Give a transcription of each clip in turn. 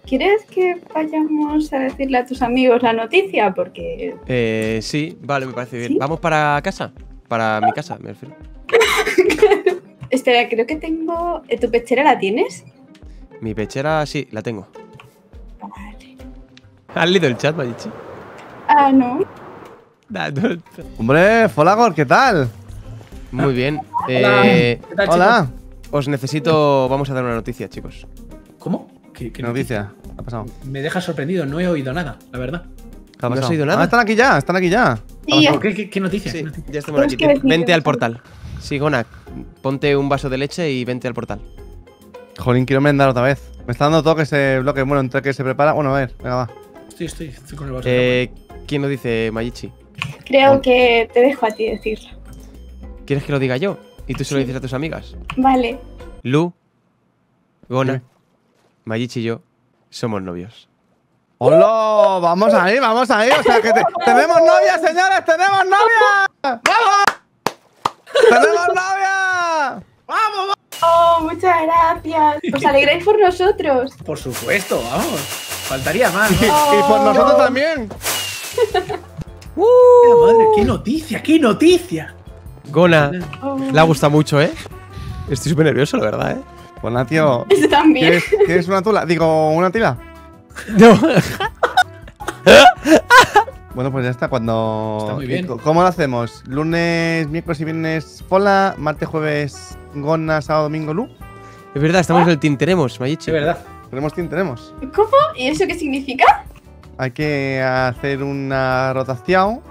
¿Quieres que vayamos a decirle a tus amigos la noticia? Porque... Sí, vale, me parece bien. ¿Sí? ¿Vamos para casa? Para mi casa, me refiero. Espera, creo que tengo... ¿Tu pechera la tienes? Mi pechera, sí, la tengo. Vale. ¿Has leído el chat, Mayichi? Ah, no. Hombre, Folagor, ¿qué tal? Muy bien. Hola. ¿Qué tal, Hola. Os necesito... Vamos a dar una noticia, chicos. chicos? ¿Cómo? ¿Qué ¿Qué noticia? ¿Qué ha pasado? Me deja sorprendido, no he oído nada, la verdad. ¿Qué ha ¿No has pasado? oído nada? Ah, están aquí ya, están aquí ya. Sí, ¿Por ¿Qué noticia? Sí, ¿Qué noticia? ya estamos Tienes aquí. que decir Vente que al vas a- portal. Sí, Gona, ponte un vaso de leche y vente al portal. Jolín, quiero merendar otra vez. Me está dando toque ese bloque. Bueno, entre que se prepara. Bueno, a ver, venga, va. Estoy con el vaso. ¿Quién lo dice, Mayichi? creo que te dejo a ti decirlo. ¿Quieres que lo diga yo? Y tú se lo dices a tus amigas. Vale. Lu, Gona, ¿Qué? Mayichi y yo somos novios. ¡Hola! Vamos ahí, vamos ahí. O sea, que tenemos novia, señores, tenemos novia. ¡Vamos! ¡Tenemos novia! ¡Vamos! Oh, muchas gracias. Os alegráis por nosotros. Por supuesto, vamos. Faltaría más, ¿no? Y por nosotros también. Madre, qué noticia, qué noticia. Gona, Oh. le ha gustado mucho, ¿eh? Estoy súper nervioso, la verdad, ¿eh? Pues nada, tío. Eso también. ¿Quieres una tula? Digo, ¿una tila? No. Bueno, pues ya está. Cuando. Está muy bien. ¿Cómo lo hacemos? ¿Lunes, miércoles y viernes Fola? ¿Martes, jueves Gona, sábado, domingo Lu? Es verdad, estamos en el Team Tenemos, Mayichi. Sí, verdad. Tenemos quién tenemos. ¿Cómo? ¿Y eso qué significa? Hay que hacer una rotación.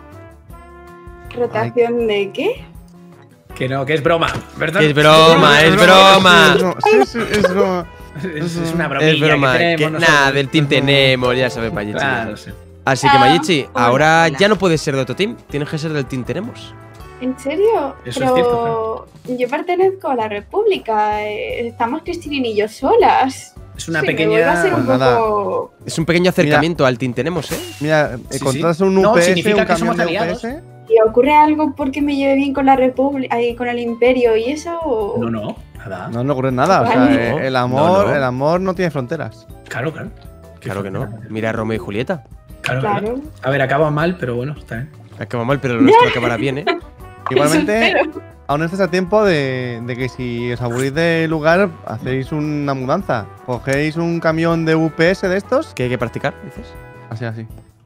¿Rotación de qué? Que no, que es broma, ¿verdad? Es broma, es broma. Sí, sí, es broma. Es una bromilla Es broma, que tenemos nosotros. nada, del Team Tenemos, ya sabes, Mayichi. Claro, sí. Así que, Ah, Mayichi, hola, ahora hola. ya no puedes ser de otro team, tienes que ser del Team Tenemos. ¿En serio? Eso Pero es cierto, yo pertenezco a la República. Estamos Cristina y yo solas. Es una Sí, me vuelvo a ser pequeña. un Pues nada. poco... Es un pequeño acercamiento al Team Tenemos, ¿eh? Mira, Sí, contratas sí. un No, UPS, significa un que camión somos de aliados. UPS. ¿Y ocurre algo porque me lleve bien con la República, con el Imperio y eso? o- No, nada. No, no ocurre nada. O sea, Vale. el No, amor, no. el amor no tiene fronteras. Claro, claro. Claro que no. Mira a Romeo y Julieta. Claro, Claro. claro. A ver, acaba mal, pero bueno, está bien. Acaba mal, pero lo nuestro acabará bien, ¿eh? Igualmente, Eso espero. aún estás a tiempo de que si os aburrís del lugar, hacéis una mudanza. Cogéis un camión de UPS de estos. ¿Qué hay que practicar, dices? Así, así.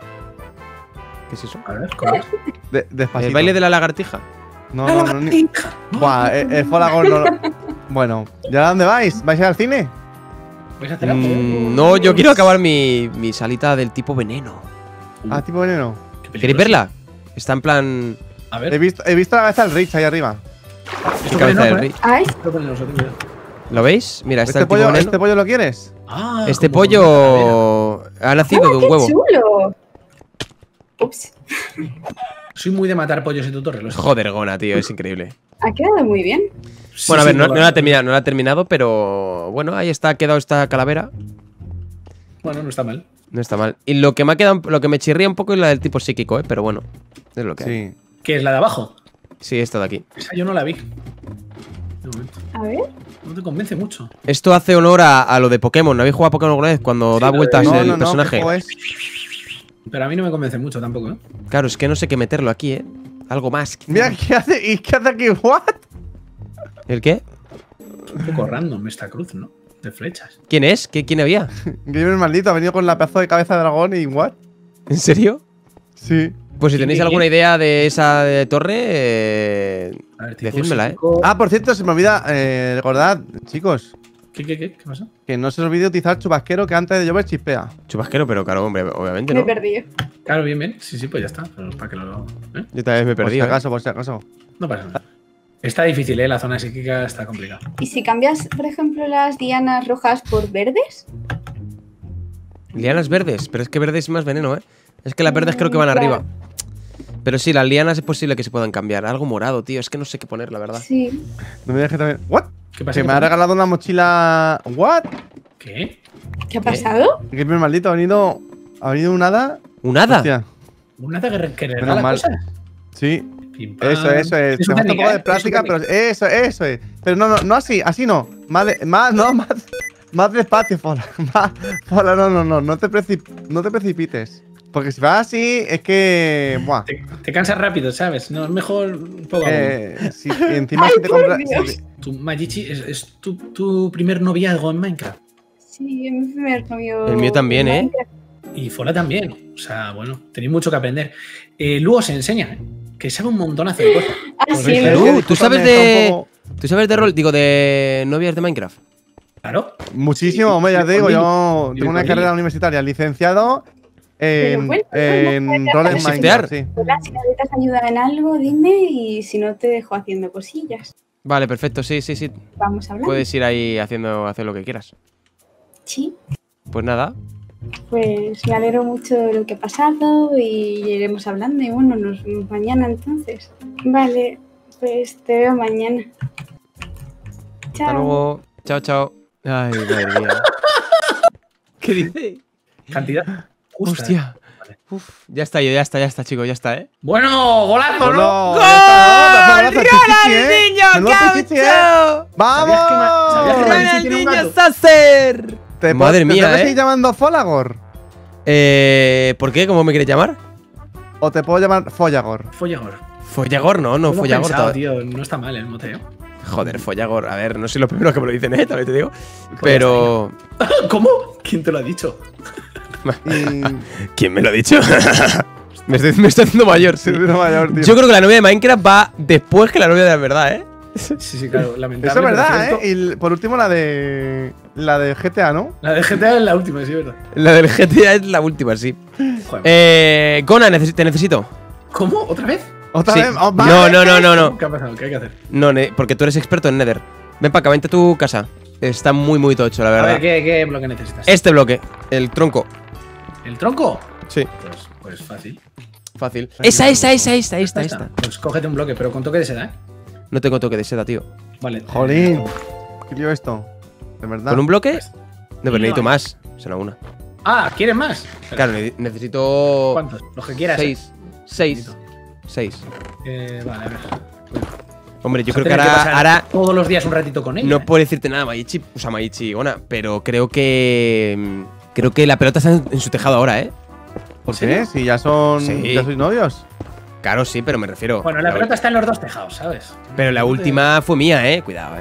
¿Qué es eso? A ver, ¿cómo es? Despacito. ¿El baile de la lagartija? No, no, no. Buah, Folagor no. Bueno, ¿ya a dónde vais? ¿Vais a ir al cine? ¿Vais a hacer algo? No, yo quiero acabar mi salita del tipo veneno. Ah, tipo veneno. Qué ¿Queréis peligroso. verla? Está en plan... A He ver, visto la cabeza del Rich ahí arriba. esto cabeza del veneno, rey. Ay, Esto venenoso, ten cuidado. ¿Lo veis? Mira, está el tipo veneno. ¿Este pollo lo quieres? Ah, Este como con una pollo ha nacido de un qué huevo. chulo. Ups, calavera. Soy muy de matar pollos en tu torre, lo sé. Joder, Gona, tío, es increíble. ha quedado muy bien. Sí, Bueno, a ver, sí, no bueno. la he terminado, no la he terminado, pero bueno, ahí está, ha quedado esta calavera. Bueno, no está mal. No está mal. Y lo que me ha quedado, lo que me chirría un poco es la del tipo psíquico, pero bueno, es lo que hay. Sí. ¿Qué es la de abajo? Sí, esta de aquí. Esa yo no la vi. De momento. A ver. No te convence mucho. Esto hace honor a lo de Pokémon. ¿No habéis jugado a Pokémon alguna vez? Cuando da lo de- vueltas No, el no, no, personaje. ¿qué juego es? Pero a mí no me convence mucho tampoco, ¿eh? Claro, es que no sé qué meterlo aquí, ¿eh? Algo más. quizá. Mira, ¿qué hace? ¿Y qué hace aquí? ¿What? ¿El qué? Un poco random esta cruz, ¿no? De flechas. ¿Quién es? ¿Quién había? Gamer maldito, ha venido con la pedazo de cabeza de dragón y what? ¿En serio? Sí. Pues si ¿Quién, tenéis quién, alguna quién? idea de esa torre, A ver, tipo decídmela, ¿eh? psíquico. Ah, por cierto, se me olvida, recordad, chicos, ¿Qué pasa? que no se os olvide utilizar chubasquero que antes de llover chispea. Chubasquero, pero claro, hombre, obviamente Me he no. perdido. Claro, bien. Sí, pues ya está. Pero para que lo. ¿eh? Yo también me he Por si perdido. ¿eh? acaso, por si acaso. No pasa nada. Está difícil, ¿eh? La zona psíquica está complicada. ¿Y si cambias, por ejemplo, las dianas rojas por verdes? Lianas verdes, pero es que verdes es más veneno, ¿eh? Es que las verdes creo que van Claro. arriba. Pero sí, las lianas es posible que se puedan cambiar. Algo morado, tío. Es que no sé qué poner, la verdad. Sí. No me dejes también. ¿What? ¿Qué pasa? Que me ha regalado una mochila. ¿What? ¿Qué? ¿Qué ha pasado? Gamer maldito, ha venido un hada. ¿Un hada? Hostia. ¿Un hada que Menos regala mal. cosas? Sí, Pim, pam. eso es. Me Es falta un técnica, poco de ¿eh? práctica, Es pero eso es. Pero no así no. Más, no, más. Más despacio, Fola. Fola, no te precipites. Porque si vas así, es que. Buah. Te cansas rápido, ¿sabes? No, es mejor un poco. Si encima si te compras. Tu Mayichi es tu primer noviazgo en Minecraft. Sí, es mi primer novio. El mío también, ¿eh? Y Fola también. O sea, bueno, tenéis mucho que aprender. Luo se enseña, que sabe un montonazo de cosas. Ah, sí, ¿Tú sabes de rol? Digo, de novias de Minecraft. Claro. Muchísimo, hombre, ya te digo, yo tengo una carrera universitaria, licenciado en rol en Minecraft. Sí. Hola, si necesitas ayuda en algo, dime y si no te dejo haciendo cosillas. Vale, perfecto, sí. Vamos a hablar. Puedes ir ahí hacer lo que quieras. Sí. Pues nada. Pues me alegro mucho de lo que ha pasado y iremos hablando. Y bueno, nos vemos mañana entonces. Vale, pues te veo mañana. Chao. Hasta luego. Chao. Ay, madre mía. ¿Qué dice? Cantidad justa. Hostia. Vale. Uf, ya está, chicos, ya está, ¿eh? Bueno, golazo, ¿no? ¡Gol! ¡Ronaldinho, caucho! ¡Vamos! ¿Sabías que Mayichi tiene un ¡Ronaldinho gato? Sacer! Madre mía, ¿te puedes ¿eh? seguir llamando Folagor? ¿Por qué? ¿Cómo me quieres llamar? ¿O te puedo llamar Follagor? Follagor. Follagor, no, Lo hemos Follagor. pensado, tío. No está mal el moteo. Joder, Follagor. A ver, no soy los primeros que me lo dicen, también te digo. Pero. ¿Cómo? ¿Quién te lo ha dicho? ¿Quién me lo ha dicho? me estoy haciendo mayor, sí. Mayor, tío. Yo creo que la novia de Minecraft va después que la novia de la verdad, ¿eh? Sí, claro, lamentable. Eso es verdad, pero cierto. Y por último la de GTA, ¿no? La de GTA es la última, sí, verdad. La del GTA es la última, sí. Joder. Gona, te necesito. ¿Cómo? ¿Otra vez? ¿Otra Sí. vez? Oh, No. ¿Qué ha pasado? ¿Qué hay que hacer? No, porque tú eres experto en Nether. Ven para acá, vente a tu casa. Está muy tocho, la A verdad. ver, ¿qué bloque necesitas? Este bloque, el tronco. ¿El tronco? Sí, Pues fácil. fácil. Esta. Pues cógete un bloque, pero con toque de seda, ¿eh? No tengo toque de seda, tío. Vale. Jolín. ¿Qué tío esto? De verdad. ¿Con un bloque? No, pero Y necesito no hay. más. Será una. Ah, ¿quieres más? Claro, necesito. ¿Cuántos? Los que quieras. 6. Vale, a ver. Hombre, yo Vas a creo que tener pasar ahora todos los días un ratito con ella. no puedo decirte nada, Mayichi. O sea, Mayichi, Gona. Pero creo que. Creo que la pelota está en su tejado ahora, ¿eh? ¿Por qué? Si ya son. Sí. Ya sois novios. Claro, sí, pero me refiero. Bueno, la pelota está en los dos tejados, ¿sabes? Pero la última fue mía, Cuidado,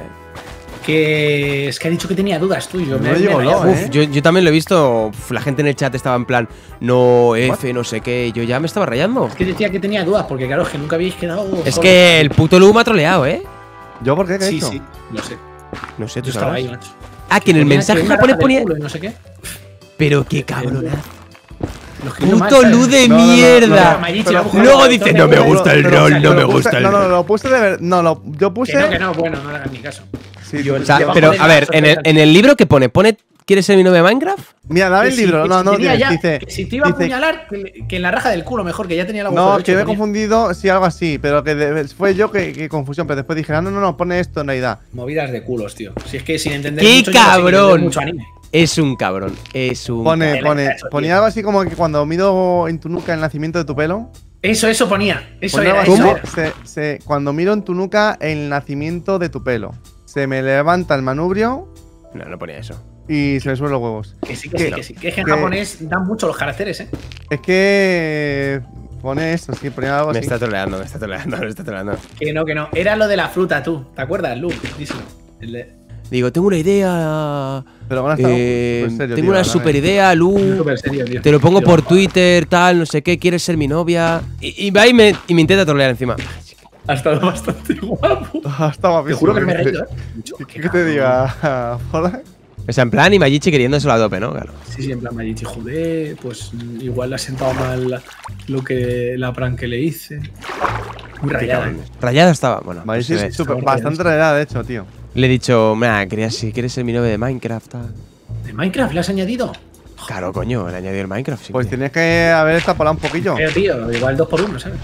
Que es que ha dicho que tenía dudas tú y yo. No me digo he no, rayado. Uf, yo también lo he visto. Uf, la gente en el chat estaba en plan, no, F, no sé qué. Y yo ya me estaba rayando. Es que decía que tenía dudas, porque claro, es que nunca habéis quedado. Es solos. que el puto Lu me ha troleado, ¿eh? ¿Yo por qué? ¿Qué he Sí, hecho? sí, lo sé. No sé, tú Yo estaba sabes. ahí, macho. Ah, que en el Ponía mensaje que una japonés raja del ponía. culo y no sé qué. Pero qué cabrón. Lo escribió mal, Puto ¿sabes? Lu de No, no, no, mierda. no, Mayichi, pero la mujer luego del dice, autor no de me Google, gusta el pero rol, salió. no me Lo puse- gusta el No, rol. lo puse de ver. No, yo puse. Que no, bueno, no le hagas ni caso. Sí, Yo- O sea, Debajo pero de a ver, la en el libro que pone, ¿quieres ser mi novia de Minecraft? Mira, dame el Que libro. si- No, que no, si tenía ya- dice. que si te iba a dice- apuñalar, que en la raja del culo mejor, que ya tenía la agujero No, hecho, que me he ponía. confundido, sí, algo así. Pero que fue yo que confusión. Pero después dije, no, pone esto en realidad. Movidas de culos, tío. Si es que sin entender ¡Qué mucho, yo no sé ni entender cabrón! mucho anime. Es un cabrón, es un. Ponía tío. algo así como que cuando miro en tu nuca el nacimiento de tu pelo. Eso ponía. Eso Ponía era, algo eso así, era. cuando miro en tu nuca el nacimiento de tu pelo. Se me levanta el manubrio No ponía eso. y se me suben los huevos. Que sí, que sí, que sí. Que es que en Que- japonés dan mucho los caracteres, ¿eh? Es que pone eso, sí, ponía algo Me así. está troleando. Que no. Era lo de la fruta, tú. ¿Te acuerdas, Lu? Díselo. El de- Digo, tengo una idea. Pero bueno, está súper serio, tengo tío, una ¿verdad? super idea, Lu. Súper serio, tío. Te lo pongo Tío, por Twitter, tal, no sé qué, ¿quieres ser mi novia? Y va y me intenta trolear encima. Ha estado bastante guapo. Está guapísimo. Te juro que me he reído, ¿eh? Mucho. ¿Qué te diga? Hola. O sea, en plan, y Mayichi queriéndoselo a tope, ¿no? Claro. Sí, en plan Mayichi, joder, pues igual le ha sentado mal la prank que le hice. Muy rayada, ¿eh? Rayado estaba. Bueno, Vale, pues sí, se ve. súper- Está bastante realidad, de hecho, tío. Le he dicho, mira, si quieres ser mi novia de Minecraft, tal. ¿De Minecraft le has añadido? Claro, coño, le añadí el Minecraft. Sí, Pues tío. tienes que haber extrapolado un poquillo. Pero tío, igual 2x1, ¿sabes?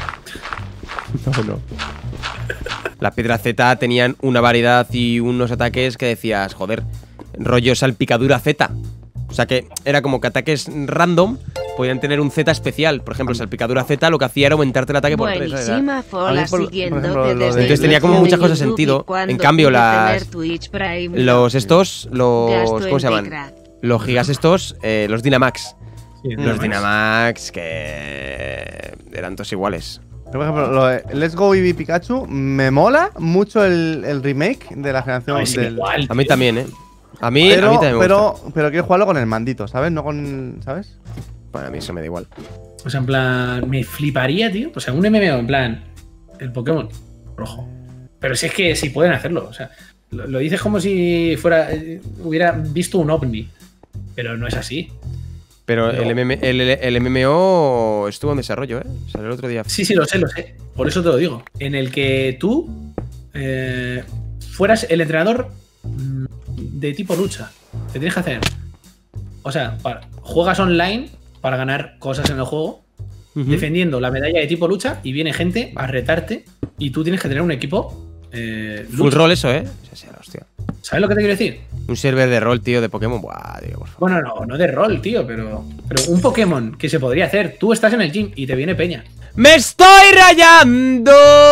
No. Las piedras Z tenían una variedad y unos ataques que decías, joder, rollo salpicadura Z. O sea que era como que ataques random, podían tener un Z especial. Por ejemplo, salpicadura Z lo que hacía era aumentarte el ataque por 3. Buenísima, Fola, A mí, por siguiéndote ejemplo, lo de- desde Entonces tenía como inicio muchas de cosas de YouTube sentido. y cuando En cambio, pude las- tener Twitch Prime, Los estos, los. gasto ¿Cómo se en llaman? Tecra. Los gigas estos, los Dynamax. Sí, Los Dynamax que eran todos iguales. Por ejemplo, lo de Let's Go Eevee Pikachu, me mola mucho el remake de la generación No, es del. igual, A mí tío. también, ¿eh? A mí también me gusta. pero quiero jugarlo con el mandito, ¿sabes? No con. ¿Sabes? Bueno, a mí eso me da igual. O sea, en plan, me fliparía, tío. O sea, un MMO, en plan, el Pokémon rojo. Pero si es que si pueden hacerlo. O sea, lo dices como si fuera hubiera visto un ovni. Pero no es así. Pero No. el MMO estuvo en desarrollo, ¿eh? Salió el otro día. Sí, lo sé, lo sé. Por eso te lo digo. En el que tú fueras el entrenador de tipo lucha. ¿Qué tienes que hacer? O sea, juegas online para ganar cosas en el juego, Ujú. defendiendo la medalla de tipo lucha, y viene gente a retarte y tú tienes que tener un equipo Full lucha. roll eso, ¿eh? O sea, hostia. ¿Sabes lo que te quiero decir? Un server de rol, tío, de Pokémon. Buah, tío, por favor. Bueno, no de rol, tío, pero un Pokémon que se podría hacer. Tú estás en el gym y te viene peña. ¡Me estoy rayando!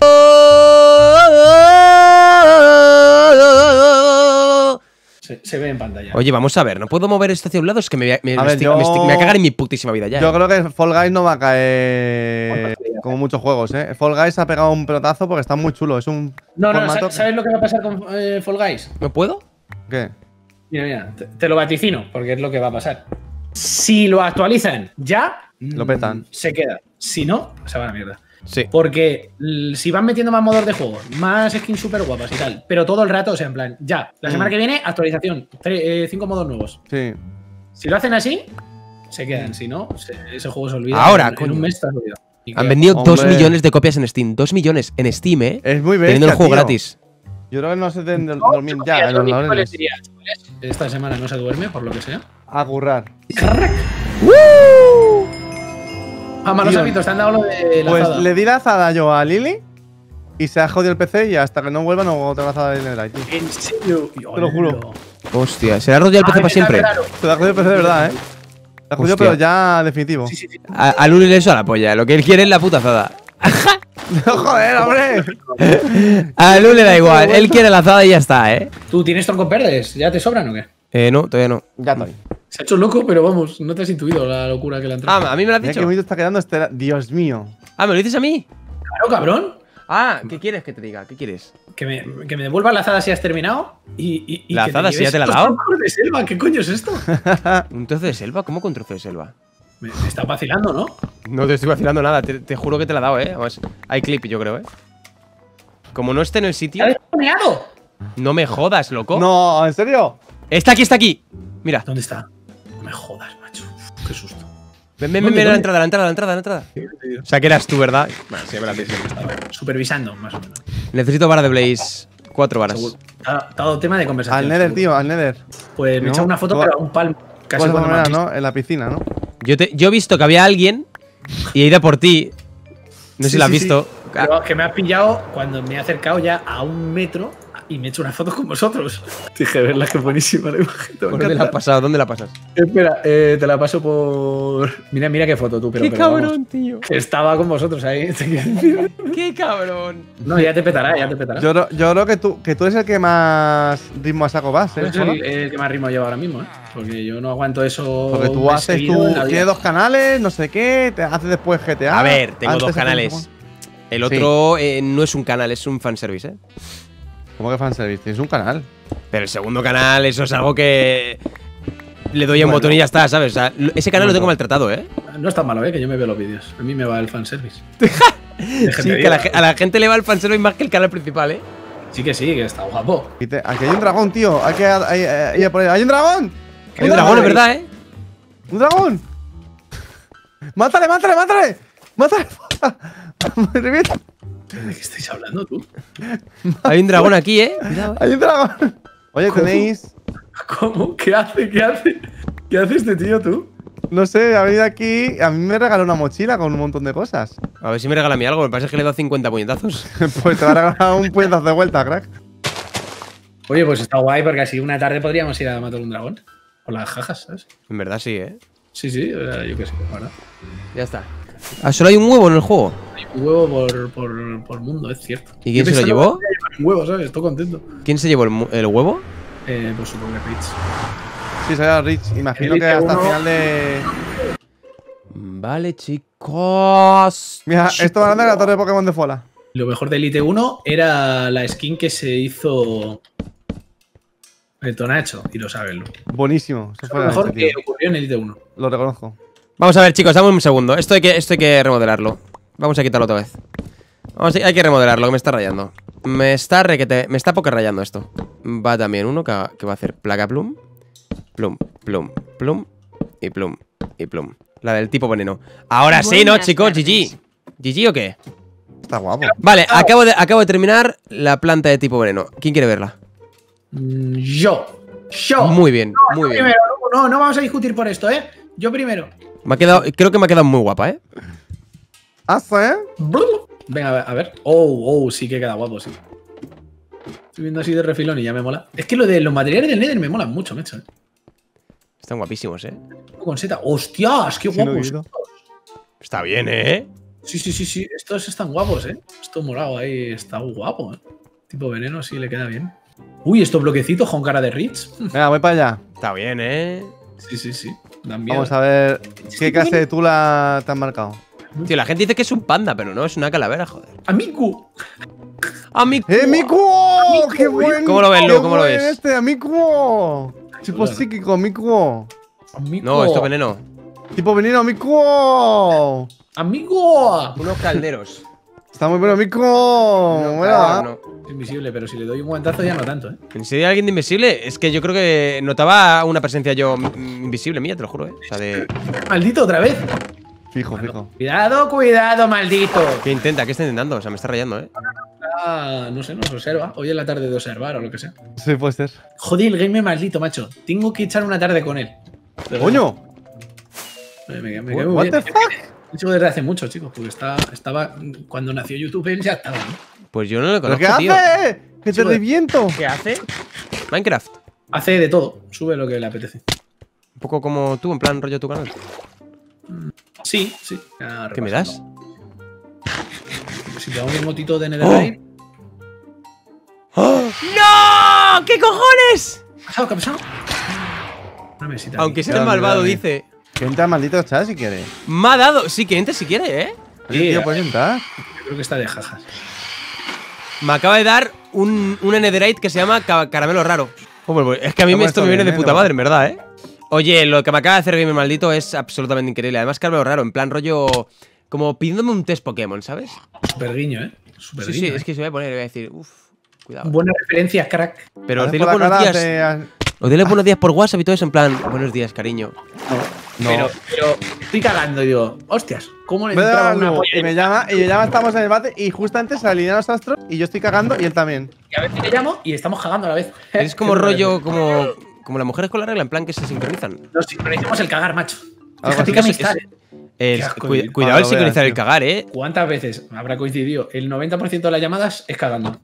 Se ve en pantalla. Oye, vamos a ver, ¿no puedo mover esto hacia un lado? Es que me A ver, yo- voy a cagar en mi putísima vida ya. Yo ¿eh? creo que Fall Guys no va a caer como muchos juegos, ¿eh? Fall Guys ha pegado un pelotazo porque está muy chulo. Es un No, formato. ¿sabes lo que va a pasar con Fall Guys? ¿No puedo? ¿Qué? Mira, te lo vaticino, porque es lo que va a pasar. Si lo actualizan ya, Lo petan. se queda. Si no, se va a la mierda. Sí. Porque si van metiendo más modos de juego, más skins súper guapas y tal, pero todo el rato, o sea, en plan, ya, la semana que viene, actualización, 5 modos nuevos. Sí. Si lo hacen así, se quedan. Si no, ese juego se olvida. Ahora, en coño. un mes te has olvidado. Y Han queda- vendido 2 Hombre. millones de copias en Steam. 2 millones en Steam, ¿eh? Es muy bestia, Teniendo el juego tío. gratis. Yo creo que no se deben No, dormir ya en yo los les laureles. diría, chavales, esta semana no se duerme, por lo que sea. A currar. A malos Tío, hábitos, te han dado lo de la Pues azada. le di la azada yo a Lili y se ha jodido el PC y hasta que no vuelva no otra azada de Netherite, tío. ¿En serio? Te lo juro. Hostia, ¿será rodeado el PC para siempre? Se la ha jodido el PC de verdad, ¿eh? Se ha jodido, Hostia. pero ya definitivo. Sí, sí, sí. A Luli le suena la polla. Lo que él quiere es la puta azada. ¡Joder, hombre! A Luli le da igual. Él quiere la azada y ya está, ¿eh? ¿Tú tienes troncos verdes? ¿Ya te sobran o qué? No, todavía no. Ya estoy. Se ha hecho loco, pero vamos, no te has intuido la locura que le han entrado. Ah, a mí me lo has Mira dicho. qué bonito está quedando este. Dios mío. Ah, ¿me lo dices a mí? Claro, cabrón. Ah, ¿qué quieres que te diga? ¿Qué quieres? Que me devuelvas la azada si has terminado y ¿La que te azada si ya lleves te la he los dado? troncos de selva. ¿Qué coño es esto? ¿Un trozo de selva? ¿Cómo que un trozo de selva? Me está vacilando, ¿no? No te estoy vacilando nada. Te juro que te la he dado, ¿eh? Además, hay clip, yo creo, ¿eh? Como no esté en el sitio, ¡Te has despaneado! no me jodas, loco. No, ¿en serio? Está aquí, está aquí. Mira. ¿Dónde está? No me jodas, macho. Uf, qué susto. Ven, ven, ¿Dónde, ven, dónde? la entrada. O sea, que eras tú, ¿verdad? Vale, sí, me la dices. Supervisando, más o menos. Necesito vara de Blaze. 4 varas. Seguro. Te ha dado tema de conversación. Al Nether, seguro. tío, al Nether. Pues me he No, echado una foto, tú- pero a un palmo. Casi Vas a cuando me poner, has visto. ¿no? En la piscina, ¿no? Yo he visto que había alguien y he ido a por ti. No sé Sí, si lo has sí, visto. Pero que me has pillado cuando me he acercado ya a 1 metro y me he hecho una foto con vosotros. Dije, verla, qué buenísima la imagen. Te va a ¿Dónde la has encantar. pasado? ¿Dónde la pasas? Espera, te la paso por. Mira qué foto tú, pero. pero vamos, tío. que estaba con vosotros ahí. ¡Qué cabrón! No, ya te petará, ya te petará. Yo creo que tú eres el que más ritmo a saco vas, ¿eh? Pues es Sola? el que más ritmo lleva ahora mismo, ¿eh? Porque yo no aguanto eso. Porque tú un mes haces seguido en la vida. tienes 2 canales, no sé qué, te haces después GTA. A ver, tengo antes 2 hacías canales. un- El otro no es un canal, es un fanservice, ¿eh? ¿Cómo que fanservice? Tienes un canal. Pero el segundo canal, eso es algo que. Le doy a un Bueno. botón y ya está, ¿sabes? O sea, ese canal lo tengo maltratado, ¿eh? No está malo, ¿eh? Que yo me veo los vídeos. A mí me va el fanservice. Sí, que a la gente le va el fanservice más que el canal principal, ¿eh? Sí, que está guapo. Aquí hay un dragón, tío. Hay que ir a por él. ¡Hay un dragón! Hay un dragón, es verdad, ¿eh? ¡Un dragón! ¡Mátale! ¡Mátale! ¡Revienta! ¿De qué estáis hablando tú? Hay un dragón aquí, ¿eh? Cuidado, ¡Hay un dragón! Oye, ¿Cómo? tenéis. ¿Cómo? ¿Qué hace? ¿Qué hace? ¿Qué hace este tío tú? No sé, ha venido aquí. A mí me regaló una mochila con un montón de cosas. A ver si me regala a mí algo. Me parece que le he dado 50 puñetazos. Pues te va a regalar un puñetazo de vuelta, crack. Oye, pues está guay porque así una tarde podríamos ir a matar un dragón. Con las jajas, ¿sabes? En verdad sí, ¿eh? Sí, sí, yo qué sé, ¿verdad? Ya está. Ah, solo hay un huevo en el juego. Hay un huevo por mundo, es cierto. ¿Y quién Yo se lo pensaba llevó? que iba a llevar un huevo, ¿sabes? Estoy contento. ¿Quién se llevó el huevo? Pues supongo que Rich. Sí, sería Rich. Imagino El que hasta el uno- final de. Vale, chicos. Mira, esto va a grande la torre de Pokémon de Fola. Lo mejor de Elite 1 era la skin que se hizo el Tonacho, y lo sabes, Lu. Buenísimo. Eso Lo fue la mejor leche, que tío. ocurrió en Elite 1. Lo reconozco. Vamos a ver, chicos, dame un segundo. Esto hay que remodelarlo. Vamos a quitarlo otra vez. Hay que remodelarlo, que me está rayando. Me está poco rayando esto. Va también uno que va a hacer placa plum. Plum, plum, plum. Y plum, y plum. La del tipo veneno. Ahora sí, ¿no, Buenas chicos? tardes. GG. ¿GG o qué? Está guapo. Vale, acabo de terminar la planta de tipo veneno. ¿Quién quiere verla? Yo. Muy bien, muy bien. Primero, no vamos a discutir por esto, ¿eh? Yo primero. Creo que me ha quedado muy guapa, ¿eh? ¿Ah, sí? Venga, a ver. Oh, sí que queda guapo, sí. Estoy viendo así de refilón y ya me mola. Es que lo de los materiales del Nether me molan mucho, mecho. Están guapísimos, ¿eh? Con seta. ¡Hostias! ¡Qué Sí, lo he guapos! visto. Está bien, ¿eh? Sí. Estos están guapos, ¿eh? Esto morado ahí está guapo, ¿eh? Tipo veneno, sí le queda bien. Uy, estos bloquecitos con cara de Rich. Venga, voy para allá. Está bien, ¿eh? Sí. Dan miedo. Vamos a ver qué clase de tula te han marcado. Tío, la gente dice que es un panda, pero no, es una calavera, joder. ¡Amigo! ¡Amigo! ¡Miku! ¡Qué bueno! ¿Cómo lo ves, Lu? ¿Cómo lo ves? ¡Miku! Tipo psíquico, Miku. ¡Amigo! No, esto es veneno. Tipo veneno, Miku. ¡Amigo! Unos calderos. Está muy bueno, Miku. Unos Bueno, calderos, no. Es invisible, pero si le doy un guantazo ya no tanto, ¿eh? ¿En serio hay alguien de invisible? Es que yo creo que notaba una presencia yo invisible mía, te lo juro, ¿eh? O sea, de... ¡Maldito otra vez! Fijo. Cuidado, maldito. ¿Qué intenta? ¿Qué está intentando? O sea, me está rayando, ¿eh? No sé, nos observa. Hoy es la tarde de observar o lo que sea. Sí, puede ser. Joder, el game maldito, macho. Tengo que echar una tarde con él. ¡Coño! Me quedé muy What bien. the fuck? Lo sigo desde hace mucho, chicos, porque estaba. Cuando nació YouTube, él ya estaba, ¿no? Pues yo no lo ¿Pero conozco, qué tío. hace? ¡Que te Chico, reviento! ¿Qué hace? Minecraft. Hace de todo. Sube lo que le apetece. Un poco como tú, en plan rollo tu canal. Sí. ¿Qué me das? Si te hago mi motito de Netherite. ¡Oh! ¡No! ¿Qué cojones? ¿Qué ha pasado? Una mesita. Aunque aquí. sea el malvado, Dale. dice. Que entra maldito chat si quieres. Me ha dado. Sí, que entre si quiere, ¿eh? Oye, Sí, tío, puedes entrar. Yo creo que está de jajas. Me acaba de dar una netherite que se llama caramelo raro. Hombre, pues, es que a mí Está esto me bien, viene de ¿eh? puta No. madre, en verdad, ¿eh? Oye, lo que me acaba de hacer Gamer Maldito es absolutamente increíble. Además, caramelo raro, en plan rollo... Como pidiéndome un test Pokémon, ¿sabes? Súper guiño, ¿eh? Súper Sí, guiño. es que se voy a poner y voy a decir... Uff, cuidado. Buena referencia, crack. Pero os Haces dile por la buenos cara, días... Os dile buenos días por WhatsApp y todo eso, en plan... Buenos días, cariño. No. Pero estoy cagando y digo, hostias, ¿cómo le Me da entraba la una luz polla? y me llama, estamos en el bate y justamente se alinean los astros y yo estoy cagando y él también. Y a veces le llamo y estamos cagando a la vez. Es como Qué rollo... bueno. Como las mujeres con la regla, en plan que se sincronizan. Nos sincronizamos el cagar, macho. Algo Fíjate así. qué amistad, ¿eh? El- Qué asco, cuidado tío. el Cuando lo sincronizar veas, el tío. cagar, ¿eh? ¿Cuántas veces habrá coincidido? El 90% de las llamadas es cagando.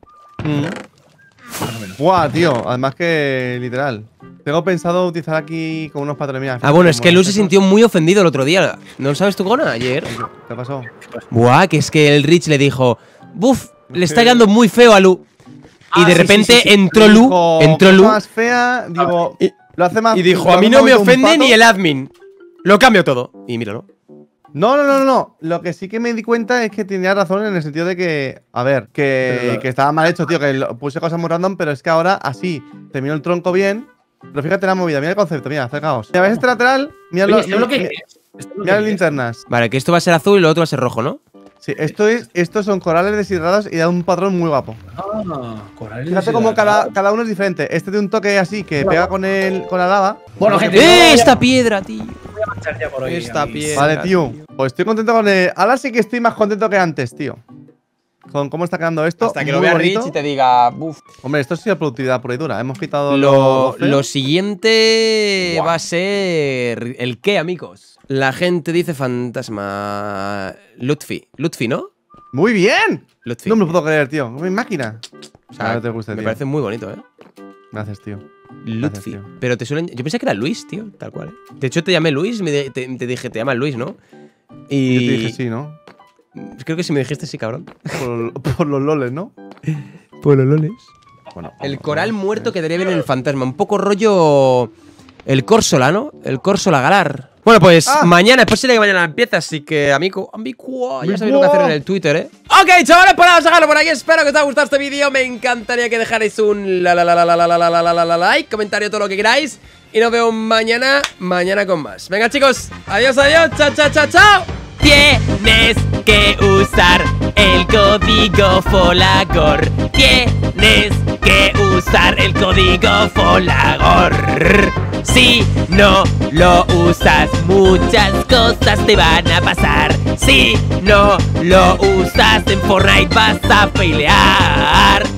Más o menos. Buah, tío. Además que literal. Tengo pensado utilizar aquí con unos patrones mías. Ah, bueno, es que Lu se sintió muy ofendido el otro día. ¿No lo sabes tú, Gona? Ayer. ¿Qué pasó? Buah, que es que el Rich le dijo, buf, le está quedando muy feo a Lu. Y Ah, de sí, repente sí, sí. entró Lu, Dijo, entró cosa Lu más fea, digo, lo hace más. y dijo, lo a mí hace no más me bonito un ofende pato". ni el admin. Lo cambio todo. Y míralo. No. Lo que sí que me di cuenta es que tenía razón en el sentido de que, a ver, que estaba mal hecho, tío, que puse cosas muy random, pero es que ahora así terminó el tronco bien. Pero fíjate la movida, mira el concepto, mira, acercaos. Ya ves este lateral, mira Oye, los. ¿esto es lo que mira- quieres? ¿Esto es lo que mira las quieres? linternas. Vale, que esto va a ser azul y lo otro va a ser rojo, ¿no? Sí, estos son corales deshidratados y da un patrón muy guapo. Ah, corales Fíjate como deshidratados. cada uno es diferente. Este de un toque así que pega con la lava. Bueno, gente, Esta piedra, tío. voy a marchar ya por hoy. Esta amigos. piedra. Vale, tío. Pues estoy contento con el. Ahora sí que estoy más contento que antes, tío. Con cómo está quedando esto. Hasta que lo muy vea bonito. Rich y te diga, buf. Hombre, esto ha sido productividad pura y dura. Hemos quitado Lo feo. siguiente va a ser el qué, amigos. La gente dice fantasma. Lutfi, ¿no? ¡Muy bien! Lutfi. No me lo puedo creer, tío. Mi máquina. O sea, Ahora te gusta, me tío. parece muy bonito, ¿eh? Gracias, tío. Lutfi. tío. Pero te suelen. Yo pensé que era Luis, tío, tal cual. De hecho, te llamé Luis y te dije, te llamas Luis, ¿no? Y. Yo te dije sí, ¿no? Creo que sí me dijiste sí, cabrón. Por los loles, ¿no? Por los loles. Bueno, El vamos, coral vamos. muerto quedaría bien en el fantasma. Un poco rollo. El Córsola, ¿no? El Córsola Galar. Bueno, pues mañana, es posible que mañana empiece, así que, amigo, ya sabéis lo que hacer en el Twitter, ¿eh? Ok, chavales, pues vamos a dejarlo por aquí. Espero que os haya gustado este vídeo. Me encantaría que dejarais un like, comentario, todo lo que queráis. Y nos vemos mañana con más. Venga, chicos, adiós, chao, chao, chao, chao. Tienes que usar el código Folagor. Tienes que usar el código Folagor. Si no lo usas, muchas cosas te van a pasar. Si no lo usas en Fortnite vas a pelear.